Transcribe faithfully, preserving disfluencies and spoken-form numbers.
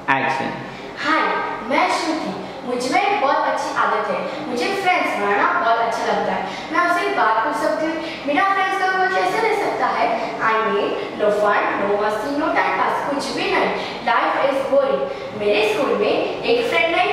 Action. हाय, मैं श्रुति। मुझ में एक बहुत अच्छी आदत है, मुझे फ्रेंड्स बनाना बहुत अच्छा लगता है। मैं उससे एक बात पूछ सकती हूँ, मेरा फ्रेंड्स का कोई कैसे रह सकता है? I mean no fun, no मस्ती, नो टाइम पास, कुछ भी नहीं। Life is boring. मेरे स्कूल में एक फ्रेंड है